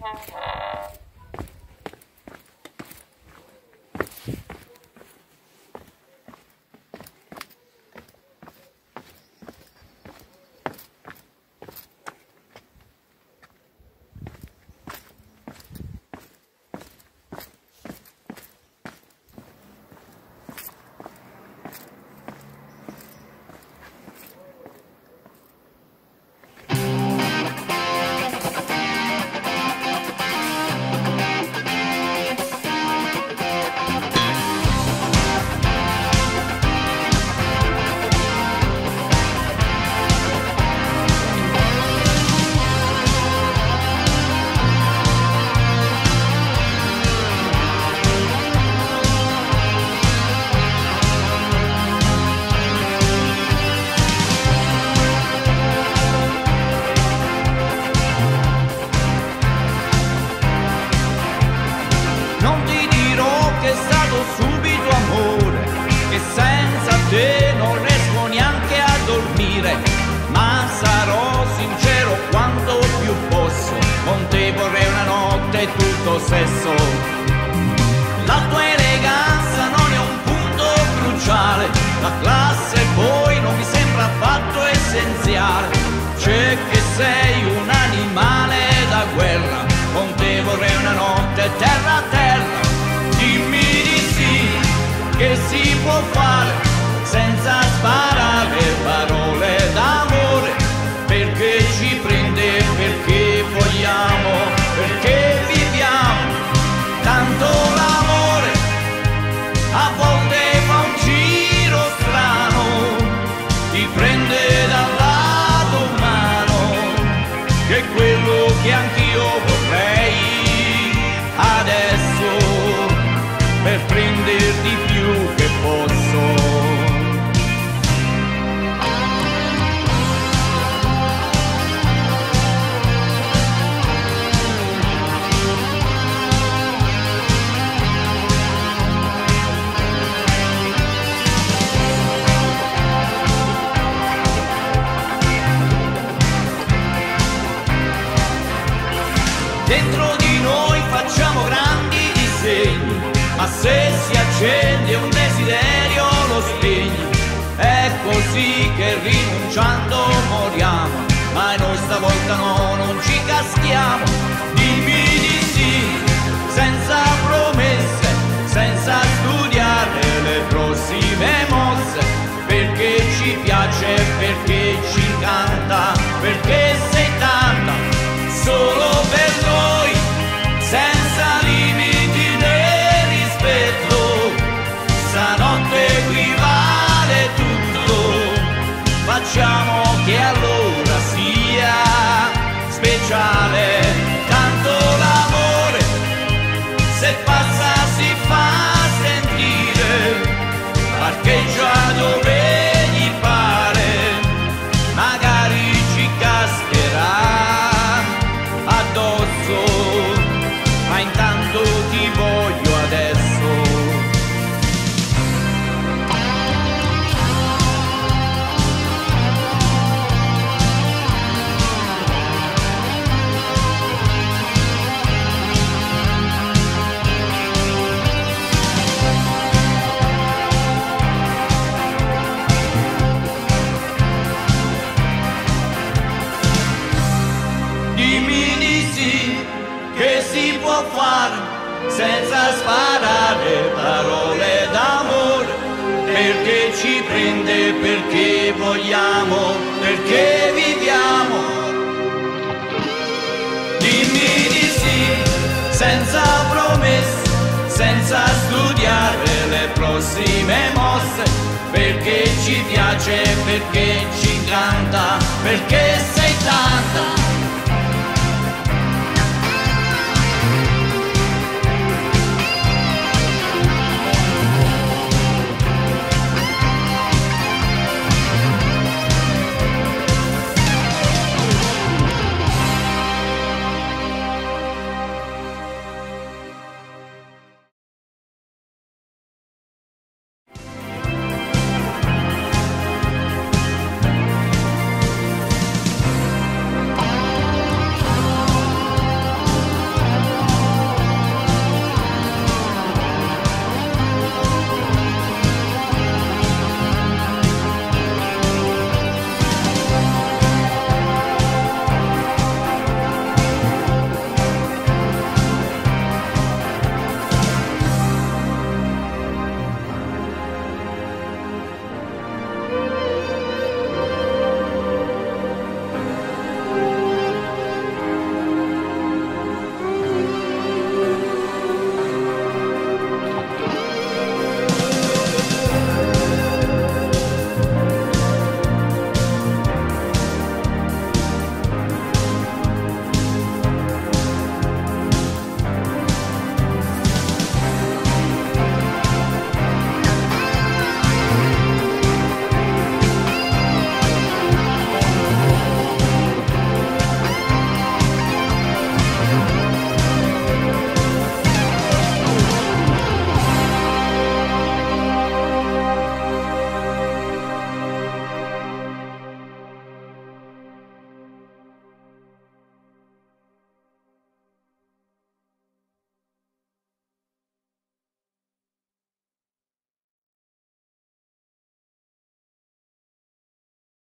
Ma sarò sincero quanto più posso, con te vorrei una notte tutto sesso. La tua eleganza non è un punto cruciale, la classe poi non mi sembra affatto essenziale. C'è che sei un animale da guerra, con te vorrei una notte terra a terra. Dimmi di sì, che si può fare senza sparare parole d'amore, perché ci prende, perché vogliamo, perché viviamo. Tanto l'amore a volte fa un giro strano, ti prende dal lato umano, che è quello che anch'io vorrei adesso, per prender di più che posso. Dentro di noi facciamo grandi disegni, ma se si accende un desiderio lo spegni. È così che rinunciando moriamo, ma noi stavolta no, non ci caschiamo. Dimmi di sì, senza promesse, senza studiare le prossime mosse, perché ci piace, perché ci incanta, perché sei tanta, solo per noi, senza limiti né rispetto. Stanotte qui vale tutto, facciamo che allora sia speciale. Tanto l'amore, se passa si fa sentire, parcheggia dove gli pare, magari ci cascherà addosso, ma intanto ti voglio adesso. Dimmi di sì, che si può fare senza sparare parole d'amore, perché ci prende, perché vogliamo, perché viviamo. Dimmi di sì, senza promesse, senza studiare le prossime mosse, perché ci piace, perché ci incanta, perché sei tanta.